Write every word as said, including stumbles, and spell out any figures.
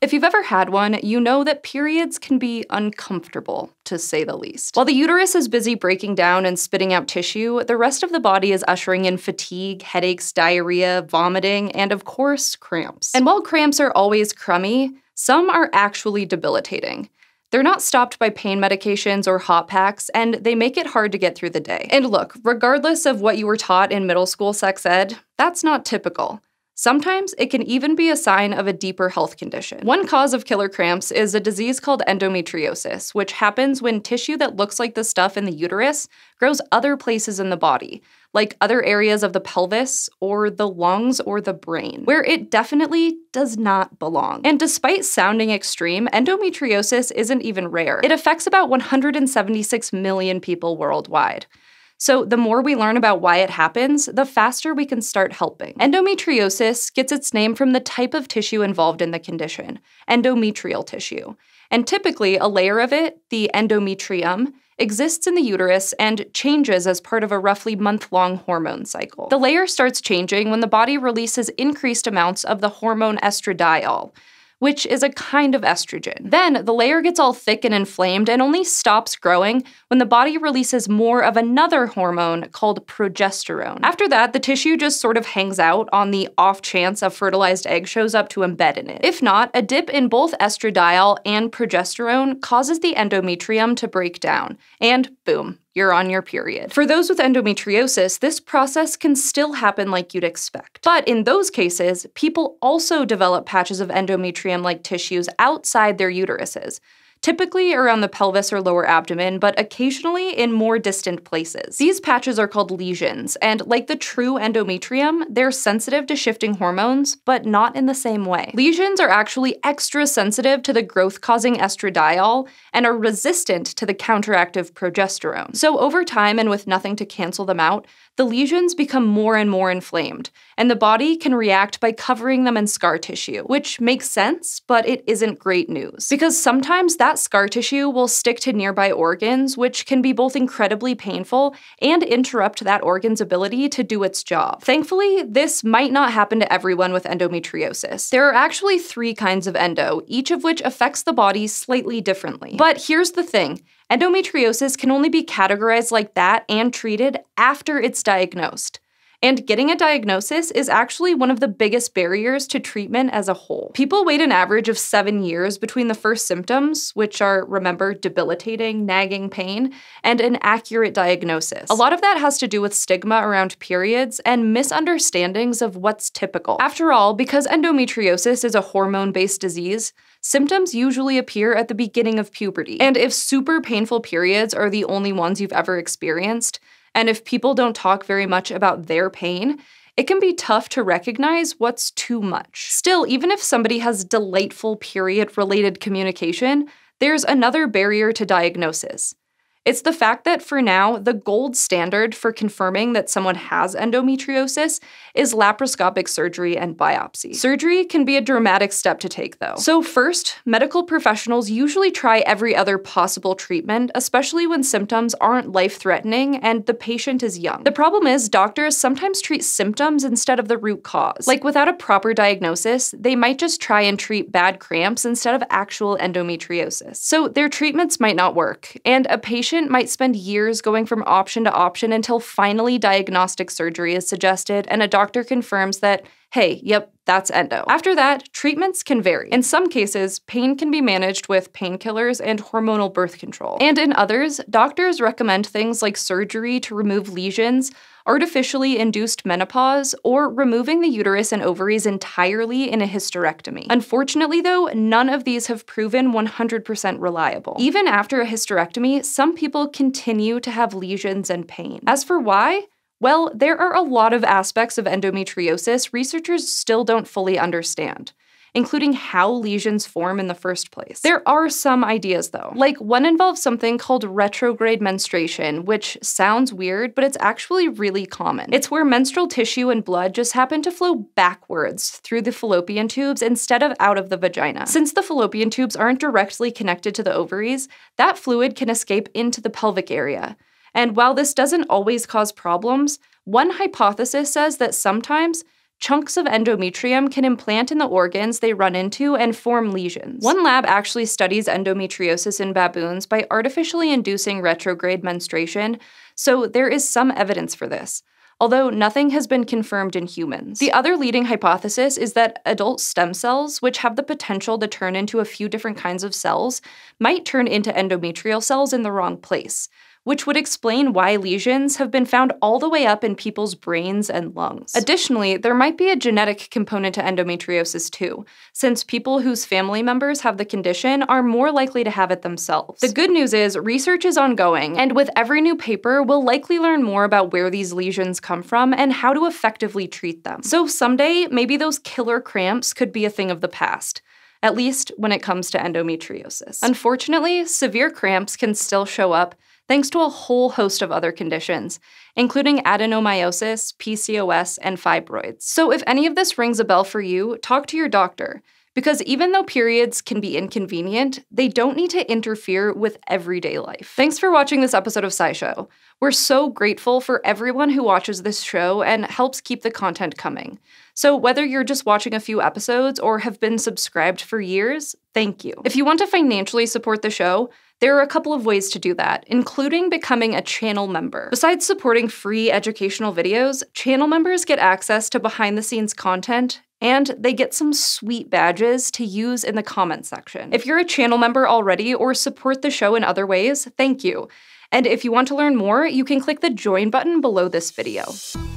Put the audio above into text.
If you've ever had one, you know that periods can be uncomfortable, to say the least. While the uterus is busy breaking down and spitting out tissue, the rest of the body is ushering in fatigue, headaches, diarrhea, vomiting, and of course, cramps. And while cramps are always crummy, some are actually debilitating. They're not stopped by pain medications or hot packs, and they make it hard to get through the day. And look, regardless of what you were taught in middle school sex ed, that's not typical. Sometimes it can even be a sign of a deeper health condition. One cause of killer cramps is a disease called endometriosis, which happens when tissue that looks like the stuff in the uterus grows other places in the body, like other areas of the pelvis or the lungs or the brain, where it definitely does not belong. And despite sounding extreme, endometriosis isn't even rare. It affects about one hundred seventy-six million people worldwide. So the more we learn about why it happens, the faster we can start helping. Endometriosis gets its name from the type of tissue involved in the condition, endometrial tissue. And typically, a layer of it, the endometrium, exists in the uterus and changes as part of a roughly month-long hormone cycle. The layer starts changing when the body releases increased amounts of the hormone estradiol, which is a kind of estrogen. Then, the layer gets all thick and inflamed and only stops growing when the body releases more of another hormone called progesterone. After that, the tissue just sort of hangs out on the off chance a fertilized egg shows up to embed in it. If not, a dip in both estradiol and progesterone causes the endometrium to break down, and boom, you're on your period. For those with endometriosis, this process can still happen like you'd expect. But in those cases, people also develop patches of endometrium-like tissues outside their uteruses, typically around the pelvis or lower abdomen, but occasionally in more distant places. These patches are called lesions, and like the true endometrium, they're sensitive to shifting hormones, but not in the same way. Lesions are actually extra sensitive to the growth-causing estradiol and are resistant to the counteractive progesterone. So over time, and with nothing to cancel them out, the lesions become more and more inflamed, and the body can react by covering them in scar tissue, which makes sense, but it isn't great news. Because sometimes that scar tissue will stick to nearby organs, which can be both incredibly painful and interrupt that organ's ability to do its job. Thankfully, this might not happen to everyone with endometriosis. There are actually three kinds of endo, each of which affects the body slightly differently. But here's the thing. Endometriosis can only be categorized like that and treated after it's diagnosed. And getting a diagnosis is actually one of the biggest barriers to treatment as a whole. People wait an average of seven years between the first symptoms, which are, remember, debilitating, nagging pain, and an accurate diagnosis. A lot of that has to do with stigma around periods and misunderstandings of what's typical. After all, because endometriosis is a hormone-based disease, symptoms usually appear at the beginning of puberty. And if super painful periods are the only ones you've ever experienced, and if people don't talk very much about their pain, it can be tough to recognize what's too much. Still, even if somebody has delightful period-related communication, there's another barrier to diagnosis. It's the fact that for now, the gold standard for confirming that someone has endometriosis is laparoscopic surgery and biopsy. Surgery can be a dramatic step to take, though. So first, medical professionals usually try every other possible treatment, especially when symptoms aren't life-threatening and the patient is young. The problem is doctors sometimes treat symptoms instead of the root cause. Like without a proper diagnosis, they might just try and treat bad cramps instead of actual endometriosis. So their treatments might not work, and a patient might spend years going from option to option until finally diagnostic surgery is suggested and a doctor confirms that, hey, yep, that's endo. After that, treatments can vary. In some cases, pain can be managed with painkillers and hormonal birth control. And in others, doctors recommend things like surgery to remove lesions, artificially induced menopause, or removing the uterus and ovaries entirely in a hysterectomy. Unfortunately, though, none of these have proven one hundred percent reliable. Even after a hysterectomy, some people continue to have lesions and pain. As for why? Well, there are a lot of aspects of endometriosis researchers still don't fully understand, including how lesions form in the first place. There are some ideas, though. Like, one involves something called retrograde menstruation, which sounds weird, but it's actually really common. It's where menstrual tissue and blood just happen to flow backwards through the fallopian tubes instead of out of the vagina. Since the fallopian tubes aren't directly connected to the ovaries, that fluid can escape into the pelvic area. And while this doesn't always cause problems, one hypothesis says that sometimes chunks of endometrium can implant in the organs they run into and form lesions. One lab actually studies endometriosis in baboons by artificially inducing retrograde menstruation, so there is some evidence for this, although nothing has been confirmed in humans. The other leading hypothesis is that adult stem cells, which have the potential to turn into a few different kinds of cells, might turn into endometrial cells in the wrong place, which would explain why lesions have been found all the way up in people's brains and lungs. Additionally, there might be a genetic component to endometriosis too, since people whose family members have the condition are more likely to have it themselves. The good news is research is ongoing, and with every new paper, we'll likely learn more about where these lesions come from and how to effectively treat them. So someday, maybe those killer cramps could be a thing of the past, at least when it comes to endometriosis. Unfortunately, severe cramps can still show up thanks to a whole host of other conditions, including adenomyosis, P C O S, and fibroids. So if any of this rings a bell for you, talk to your doctor, because even though periods can be inconvenient, they don't need to interfere with everyday life. Thanks for watching this episode of SciShow. We're so grateful for everyone who watches this show and helps keep the content coming. So whether you're just watching a few episodes or have been subscribed for years, thank you. If you want to financially support the show, there are a couple of ways to do that, including becoming a channel member. Besides supporting free educational videos, channel members get access to behind-the-scenes content, and they get some sweet badges to use in the comment section. If you're a channel member already or support the show in other ways, thank you. And if you want to learn more, you can click the join button below this video.